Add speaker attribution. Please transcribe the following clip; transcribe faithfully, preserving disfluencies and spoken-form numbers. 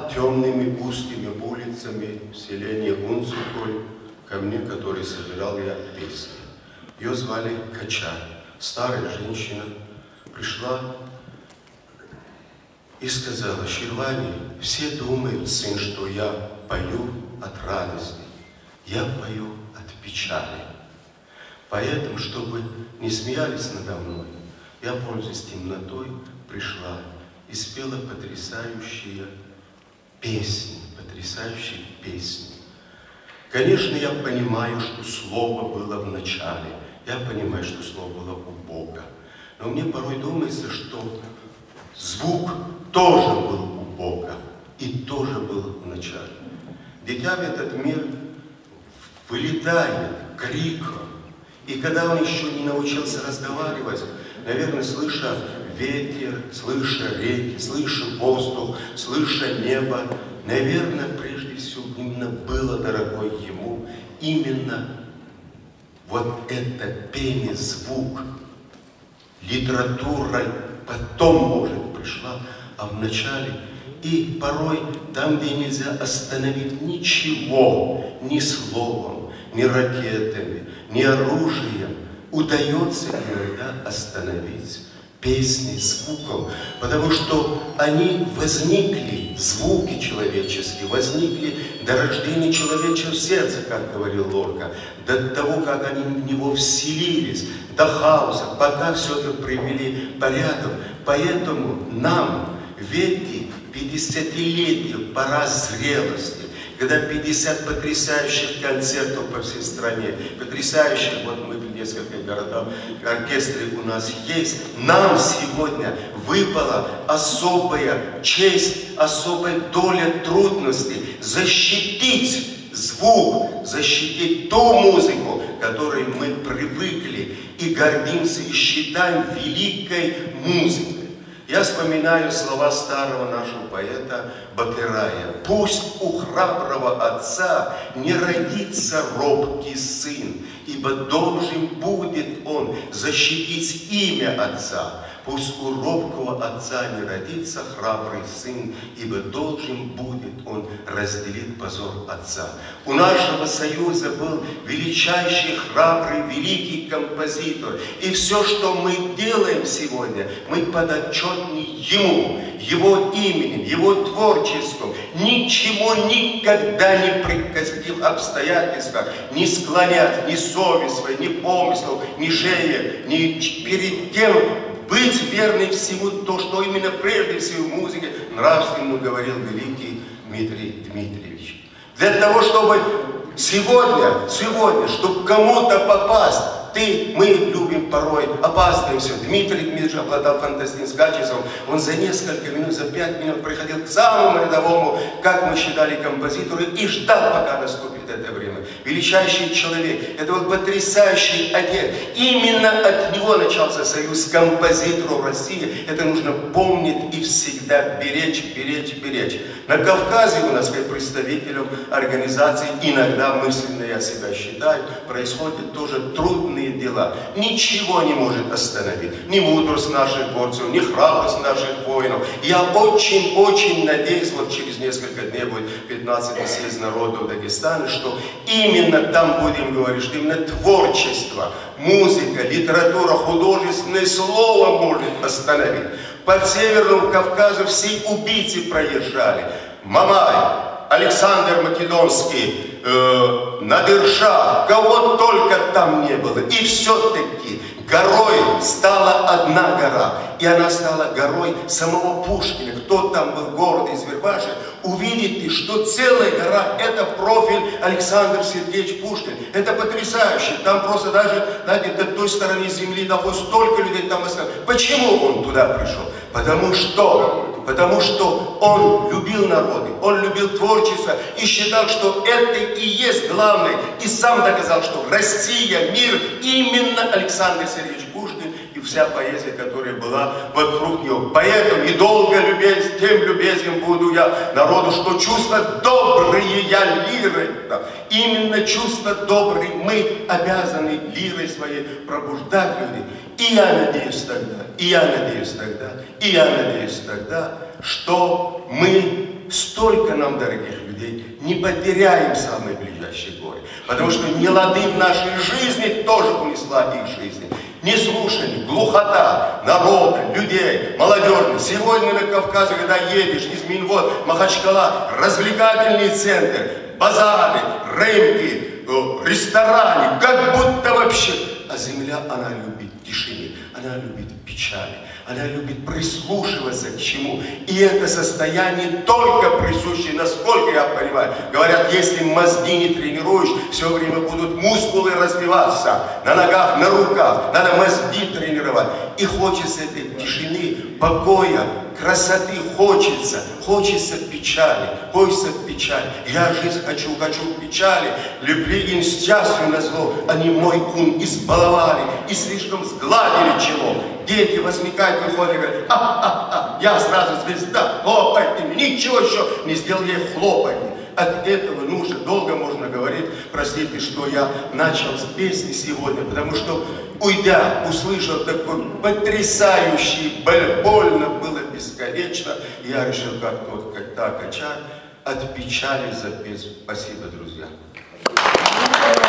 Speaker 1: темными узкими улицами в селении Унцуколь ко мне, который собирал я песни. Ее звали Кача, старая женщина, пришла и сказала: Ширвани, все думают, сын, что я пою от радости, я пою от печали. Поэтому, чтобы не смеялись надо мной, я, пользуясь темнотой, пришла и спела потрясающие песни, потрясающие песни. Конечно, я понимаю, что слово было в начале, я понимаю, что слово было у Бога, но мне порой думается, что звук тоже был у Бога и тоже был в начале. Дитя в этот мир вылетает криком, и когда он еще не научился разговаривать, наверное, слыша ветер, слыша реки, слыша воздух, слыша небо, наверное, прежде всего именно было дорогой ему именно вот это пение, звук. Литература потом, может, пришла, а в начале. И порой там, где нельзя остановить ничего, ни словом, ни ракетами, ни оружием, удается иногда остановить песни звуком, потому что они возникли, звуки человеческие, возникли до рождения человеческого сердца, как говорил Лорка, до того, как они в него вселились, до хаоса, пока все это привели в порядок. Поэтому нам в эти пятидесятилетия пора зрелости, когда пятьдесят потрясающих концертов по всей стране, потрясающих, вот мы в нескольких городах, оркестры у нас есть, нам сегодня выпала особая честь, особая доля трудностей защитить звук, защитить ту музыку, к которой мы привыкли и гордимся и считаем великой музыкой. Я вспоминаю слова старого нашего поэта Бакырая: «Пусть у храброго отца не родится робкий сын, ибо должен будет он защитить имя отца. Пусть у робкого отца не родится храбрый сын, ибо должен будет он разделить позор отца». У нашего союза был величайший, храбрый, великий композитор. И все, что мы делаем сегодня, мы подотчетны ему, его именем, его творчеством. Ничего никогда не при каких обстоятельствах не склонять ни совесть свою, ни помыслов, ни шеи, ни перед кем быть верным всему то, что именно прежде всего в музыке нравственно говорил великий Дмитрий Дмитриевич. Для того, чтобы сегодня, сегодня, чтобы кому-то попасть, ты, мы любим порой, опаздываемся. Дмитрий Дмитриевич обладал фантастическим качеством. Он за несколько минут, за пять минут приходил к самому рядовому, как мы считали, композитору, и ждал, пока наступит это время. Величайший человек, это вот потрясающий отец. Именно от него начался союз композиторов России. Это нужно помнить и всегда беречь, беречь, беречь. На Кавказе у нас, как представителям организации, иногда мысленно я себя считаю, происходят тоже трудные дела. Ничего не может остановить. Ни мудрость наших борцев, ни храбрость наших воинов. Я очень-очень надеюсь, вот через несколько дней будет пятнадцатый съезд народов Дагестана, что именно там будем говорить, что именно творчество, музыка, литература, художественное слово может остановить. По Северному Кавказу все убийцы проезжали. Мамай, Александр Македонский, э, Надырша, кого только там не было. И все-таки горой стала одна гора. И она стала горой самого Пушкина. Кто там был в городе из Вербаши, увидите, что целая гора – это профиль Александр Сергеевич Пушкин. Это потрясающе. Там просто даже, знаете, до той стороны земли находится столько людей там осталось. Почему он туда пришел? Потому что, потому что он любил народы, он любил творчество и считал, что это и есть главное. И сам доказал, что Россия, мир, именно Александр Сергеевич Пушкин и вся поэзия, которая была вокруг него. Поэтому и долго любезь, тем любезен буду я народу, что чувства добрые я лирой. Да. Именно чувства добрые мы обязаны лирой своей пробуждать людей. И я надеюсь тогда, и я надеюсь тогда, и я надеюсь тогда, что мы столько нам дорогих людей не потеряем в самые ближайшие годы. Потому что нелады в нашей жизни тоже унесла их жизни. Неслушание, глухота народа, людей, молодежи. Сегодня на Кавказе, когда едешь из Минвод, Махачкала, развлекательные центры, базары, рынки, рестораны, как будто вообще. А земля, она любит тишины, она любит печали, она любит прислушиваться к чему. И это состояние только присуще, насколько я понимаю. Говорят, если мозги не тренируешь, все время будут мускулы развиваться на ногах, на руках. Надо мозги тренировать. И хочется этой тишины, покоя, красоты, хочется, хочется печали, хочется печали. Я жизнь хочу, хочу печали, любви им счастью назло, они мой ум избаловали и слишком сгладили чело. Дети возникают, выходят и говорят, а-а-а, я сразу звезда, хлопайте, ничего еще не сделал, я хлопайте. От этого нужно, долго можно говорить, простите, что я начал с песни сегодня, потому что, уйдя, услышал такой потрясающий, больно было бесконечно, я решил, как тот, как та кача, от печали запеть. Спасибо, друзья.